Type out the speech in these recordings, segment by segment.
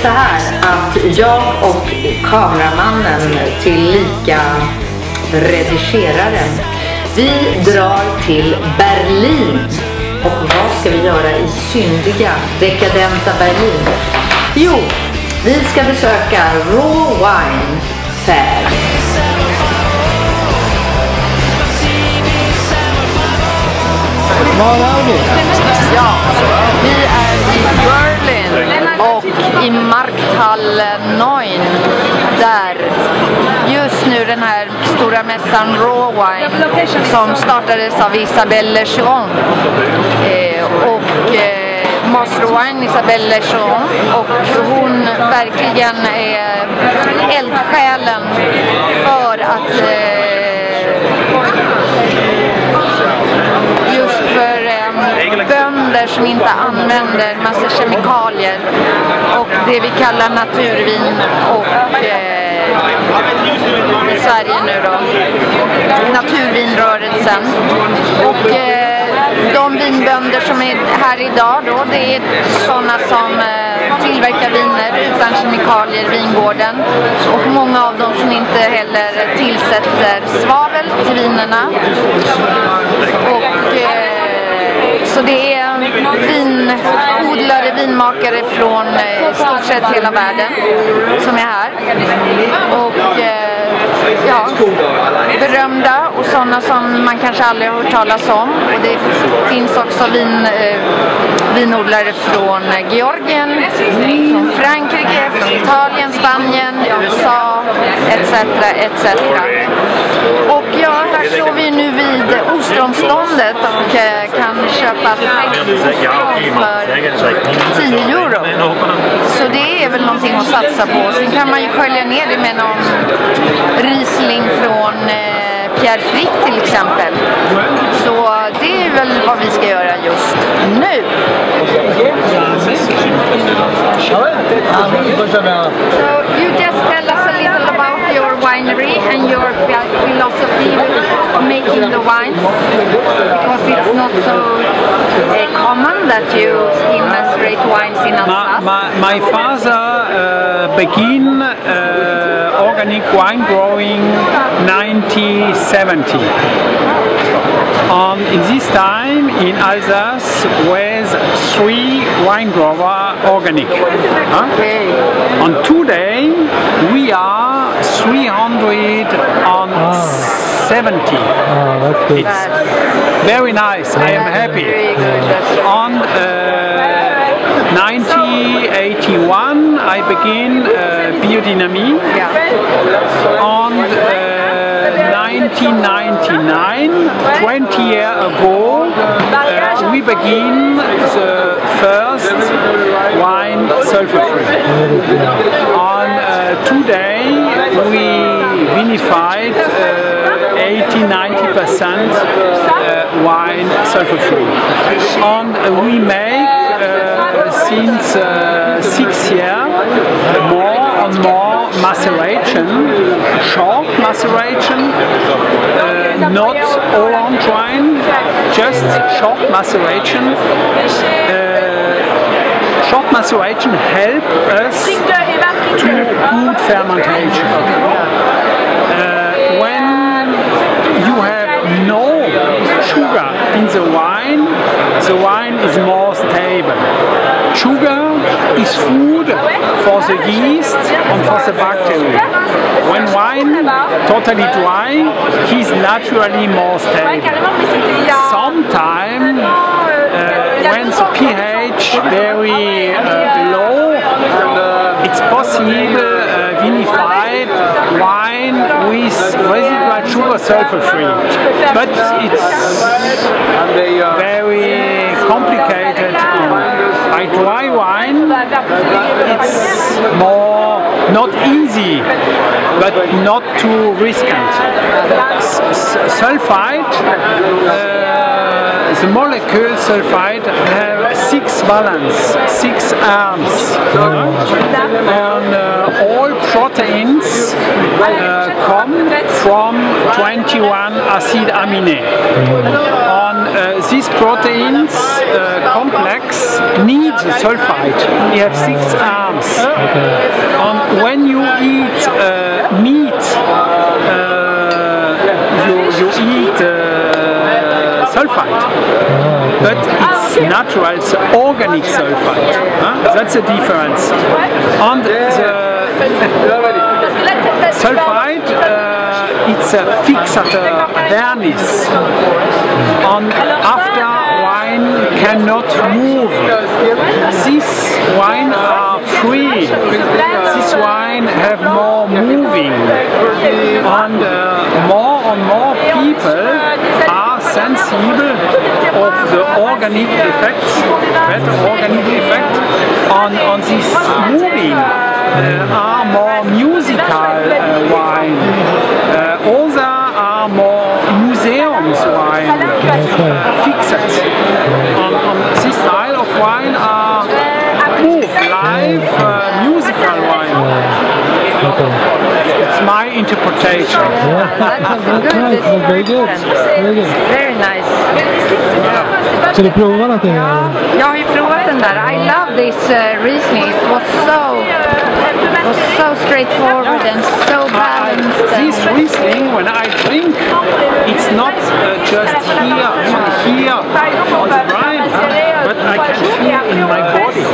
så här att jag och kameramannen tillika redigeraren, vi drar till Berlin. Och vad ska vi göra i syndiga, dekadenta Berlin? Jo, vi ska besöka Raw Wine Fair. Var är vi? Ja, vi är i Berlin och i markthallen 9 där just nu den här stora mässan Raw Wine som startades av Isabelle Lecheron och Master Wine Isabelle Lecheron, och hon verkligen är eldsjälen för att just för bönder som inte använder massa kemikalier och det vi kallar naturvin och i Sverige nu då naturvinrörelsen, och de vinbönder som är här idag då, det är sådana som tillverkar viner utan kemikalier, vingården, och många av dem som inte heller tillsätter svavel till vinerna. Och så det är vinodlare, vinmakare från stort sett hela världen som är här. Och ja, berömda och sådana som man kanske aldrig har hört talas om. Och det finns också vinodlare från Georgien, från Frankrike, från Italien, Spanien, USA, etc. etc. Och ja, här står vi nu vid Ostromståndet och kan köpa för 10 euro. Så det är väl någonting att satsa på. Sen kan man ju skölja ner det med någon Riesling från Pierre till exempel. Så det är väl vad vi ska göra just nu. So you just tell us a little about your winery and your philosophy of making the wine, because it's not so common that you still macerate wines in Alsace. My father began organic wine growing 1970. In this time in Alsace was 3 wine grower organic. And today we are 370. It's very nice. I am happy. On 1981 I began biodynamie. On 1999, 20 years ago, we began the first wine sulfur-free. On today, we vinified 80–90% wine sulfur-free. And we make since 6 years more and more maceration, short maceration, not orange wine, just short maceration. Short maceration help us to good fermentation. When you have no sugar in the wine is more stable. Sugar is food for the yeast and for the bacteria. When wine totally dry, he's naturally more stable. Sometimes when the pH very low, it's possible vinified wine with residual sugar sulfur-free, but it's very complicated. By dry wine, it's more not easy, but not too risky. Sulfite, the molecule sulfide have 6 valence, 6 arms. And all proteins come from 21 acid amine. And these proteins complex need the sulfide. They have 6 arms. And when you eat meat, you eat sulfide, but it's natural, it's organic sulfide. That's the difference. And the sulfide, it's a fixator vernis, and after wine cannot move. These wine are free. This wine have more moving, and more people are sensible of the organic effects, better organic effect on this moving. Are more musical wine. Others are more museums wine, fixed. On this style of wine are move, live, musical wine. It's my interpretation. Yeah, that was good. It's very good. Very good. Very nice. Ska du prova någonting? Jag har ju provat den där. I love this Riesling. It was so straightforward and so balanced. This Riesling, when I drink, it's not just here on the brine, but I can feel in my body.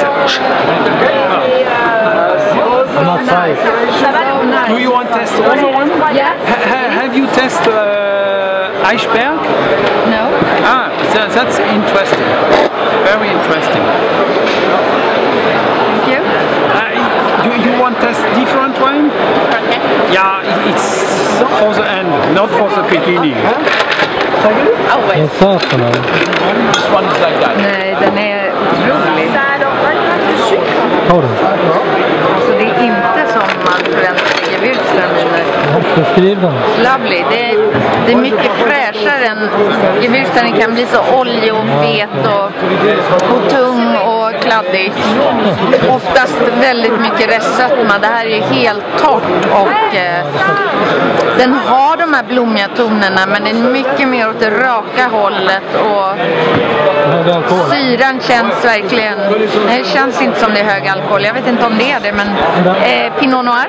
I'm not sorry. Do you want to test another one? Yeah. Have you tested Iceberg? No. Ah, that's interesting. Very interesting. Thank you. You want to test different wine? Yeah, it's for the end, not for the beginning. Oh, wait. Vad satan är det? This one is like that. Nej, den är otrolig. Ta den. Så det är inte som man förväntar sig i Gewürztraminer. Beskriv den. Lovely. Det är mycket fräschare än Gewürztraminer kan bli så oljig och fet och tung och kladdig. Oftast väldigt mycket restsötma. Det här är helt torrt och den har de här blommiga tonerna, men den är mycket mer åt det raka hållet och syran känns verkligen, det känns inte som det är hög alkohol. Jag vet inte om det är det, men Pinot Noir.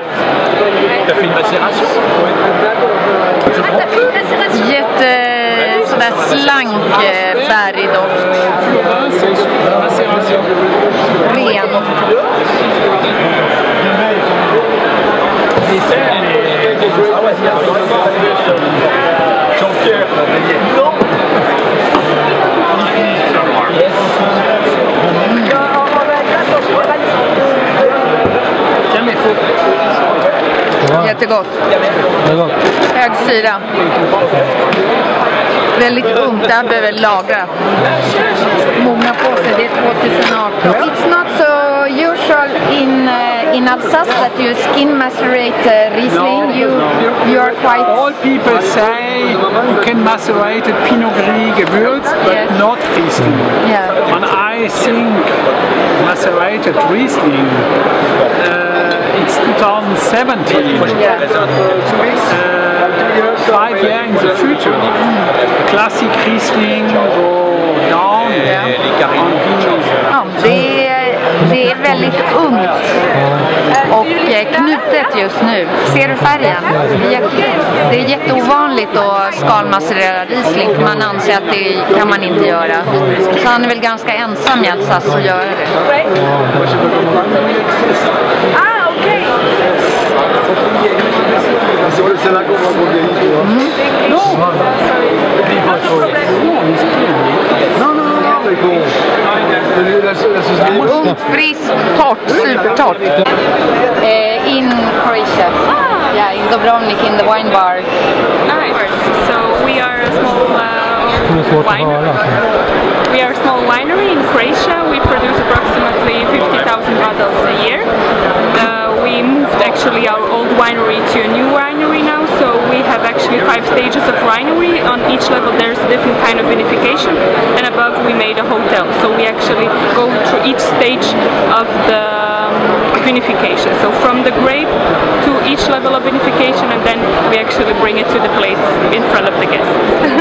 Jätte sådär slank färgdoft. Ren. Jättegott. Hög syra. Väldigt ungt, det här behöver lagra. Mogna på sig, det är 2018. It's not so usual in Alsace that you skin macerate Riesling. You are quite... All people say you can macerate a Pinot Gris Gewürz, but not Riesling. Yeah. And I think macerated Riesling, it's 2017. Yeah. 5 years in the future. Classic Riesling go down. Ja, det är väldigt ungt och knutet just nu. Ser du färgen? Det är jätteovanligt att skalmacerera Riesling, för man anser att det kan man inte göra. Så han är väl ganska ensam i Alsace att göra det. Ah, okej. Friskt, torrt, supertorrt. In Croatia. Yeah, in Dubrovnik, in the wine bar. Nice. So we are a small winery. We are a small winery in Croatia. We produce approximately 50,000 bottles a year. We moved actually our old winery to a new winery now, so we have actually basically 5 stages of winery. On each level there's a different kind of vinification, and above we made a hotel. So we actually go through each stage of the vinification. So from the grape to each level of vinification, and then we actually bring it to the plates in front of the guests.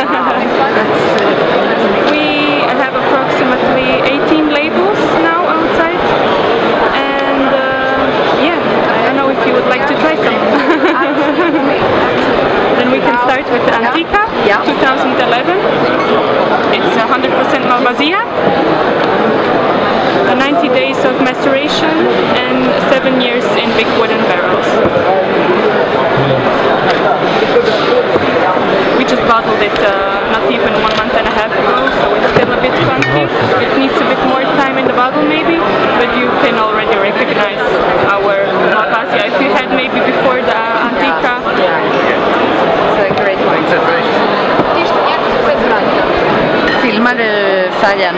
We have approximately 18 labels now outside, and yeah, I don't know if you would like to try some. Then we can start with the Antica 2011. It's 100% Malvasia. 90 days of maceration and 7 years in big wooden barrels. We just bottled it not even 1.5 months ago, so it's still a bit funky. It needs a bit more time in the bottle maybe, but you can already recognize our Malvasia. If you had maybe before the Antica. It's a great wine. Filmar du färgen?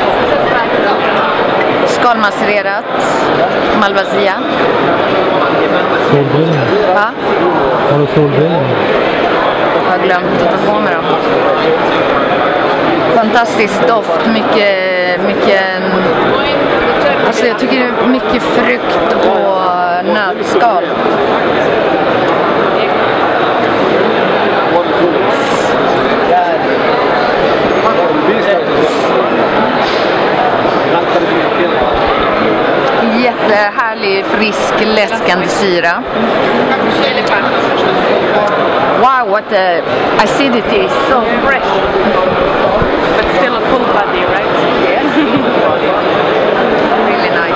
Skalmacererat Malvasia. Solbrillor. Va? Har du solbrillor? Jag har glömt att ta på mig dem. Fantastisk doft, mycket alltså jag tycker det är mycket frukt och nötskal. Jättehärlig, frisk, läskande syra. Wow, what the acidity is so fresh. But still a full body, right? Yes. Really nice.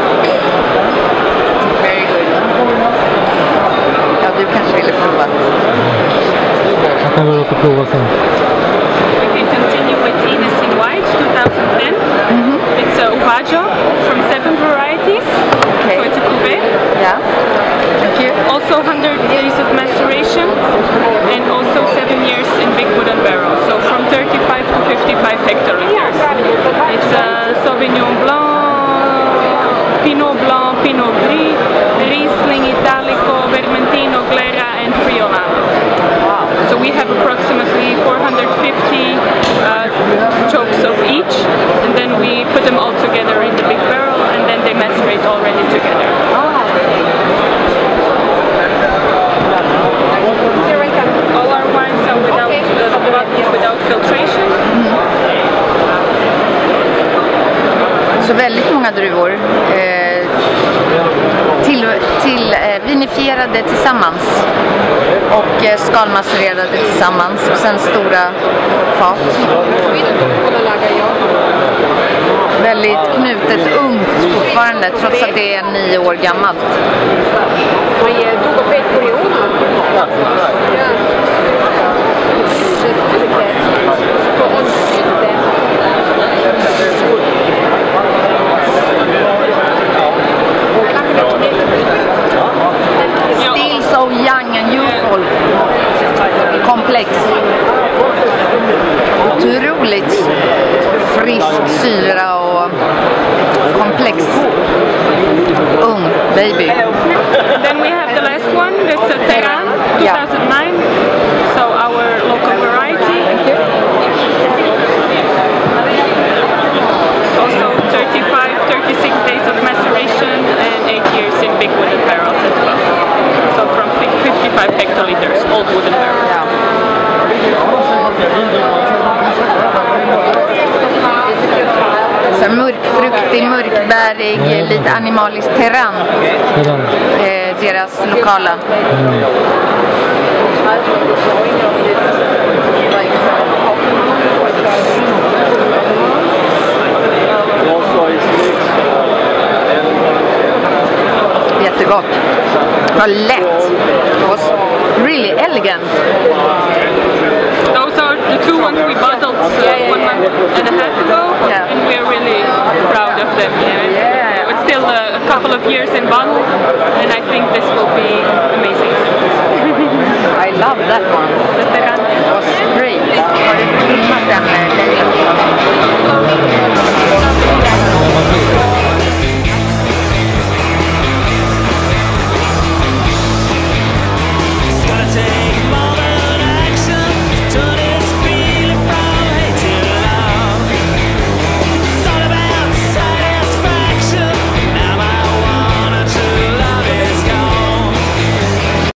Very good. Ja, du kanske ville prova. Jag kan väl åka och prova sen. We can continue with Ines in White 2010. It's a Uvaggio from 7 varieties. Okay. So it's a cuvée. Yeah. Thank you. Also 100 days of maceration and also 7 years in big wooden barrels. So from 35 to 55 hectoliters. It's a Sauvignon Blanc, Pinot Blanc, Pinot Gris, Riesling, Italico, Vermentino, Glera and Friulano. So we have approximately 450 chokes of each, and then we put them all together in the big barrel, and then they macerate already together. All our wines are without filtration. Så väldigt många druvor vinifierade tillsammans och skalmacererade tillsammans och sen stora fat. Väldigt knutet, ungt fortfarande trots att det är 9 år gammalt. Still so young and youthful. Komplex. Otroligt frisk syra och komplex. Ung baby. Then we have the last one, that's a Terran 2009. So our local variety. Also 36 days of maceration and 8 years in big wooden barrels as well. So from 55 hectoliters, old wooden barrels. Ja. Så mörkfruktig, mörkbärig, lite animalisk terran. Deras lokala. Jättegott. Vad lätt. Really elegant. Those are the 2 ones we bottled 1.5 months ago, and we're really proud of them. It's still a couple of years in bottle, and I think this will